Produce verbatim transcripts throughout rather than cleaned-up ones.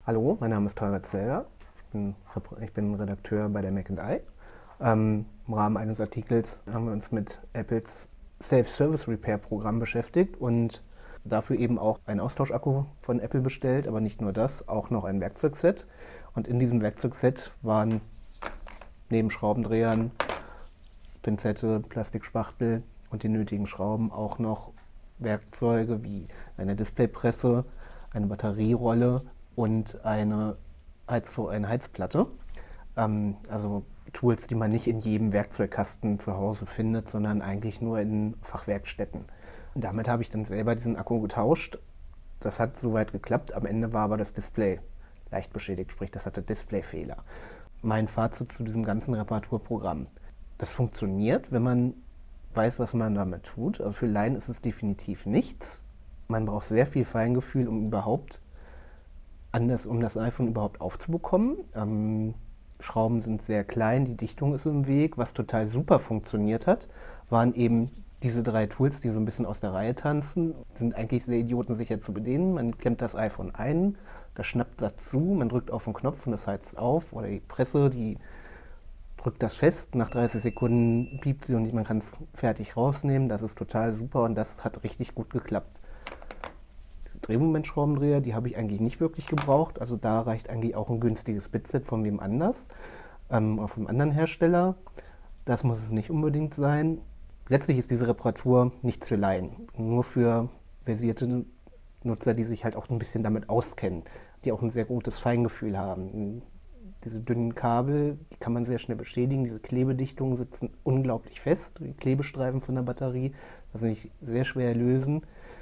Hallo, mein Name ist Teurer Zelger. Ich bin, Rep- ich bin Redakteur bei der Mac and I. Ähm, Im Rahmen eines Artikels haben wir uns mit Apples Self-Service Repair Programm beschäftigt und dafür eben auch einen Austauschakku von Apple bestellt, aber nicht nur das, auch noch ein Werkzeugset. Und in diesem Werkzeugset waren neben Schraubendrehern, Pinzette, Plastikspachtel und die nötigen Schrauben auch noch Werkzeuge wie eine Displaypresse, eine Batterierolle und eine, Heiz eine Heizplatte. Ähm, also Tools, die man nicht in jedem Werkzeugkasten zu Hause findet, sondern eigentlich nur in Fachwerkstätten. Und damit habe ich dann selber diesen Akku getauscht. Das hat soweit geklappt. Am Ende war aber das Display leicht beschädigt, sprich, das hatte Displayfehler. Mein Fazit zu diesem ganzen Reparaturprogramm. Das funktioniert, wenn man weiß, was man damit tut. Also für Laien ist es definitiv nichts. Man braucht sehr viel Feingefühl, um überhaupt anders, um das iPhone überhaupt aufzubekommen. Ähm, Schrauben sind sehr klein, die Dichtung ist im Weg. Was total super funktioniert hat, waren eben diese drei Tools, die so ein bisschen aus der Reihe tanzen. Sind eigentlich sehr idiotensicher zu bedienen. Man klemmt das iPhone ein, das schnappt das zu, man drückt auf den Knopf und das heizt auf. Oder die Presse, die drückt das fest, nach dreißig Sekunden piept sie und man kann es fertig rausnehmen. Das ist total super und das hat richtig gut geklappt. Diese Drehmomentschraubendreher, die habe ich eigentlich nicht wirklich gebraucht. Also da reicht eigentlich auch ein günstiges Bitset von wem anders, ähm, auf einem anderen Hersteller. Das muss es nicht unbedingt sein. Letztlich ist diese Reparatur nichts für Laien, nur für versierte Nutzer, die sich halt auch ein bisschen damit auskennen, die auch ein sehr gutes Feingefühl haben. Diese dünnen Kabel, die kann man sehr schnell beschädigen. Diese Klebedichtungen sitzen unglaublich fest. Die Klebestreifen von der Batterie lassen sich sehr schwer lösen.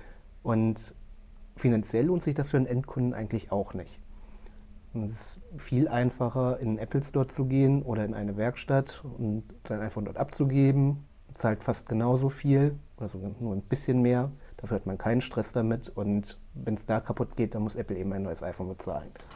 Und finanziell lohnt sich das für einen Endkunden eigentlich auch nicht. Und es ist viel einfacher, in einen Apple Store zu gehen oder in eine Werkstatt und sein iPhone dort abzugeben. Zahlt fast genauso viel, also nur ein bisschen mehr. Dafür hat man keinen Stress damit. Und wenn es da kaputt geht, dann muss Apple eben ein neues iPhone bezahlen.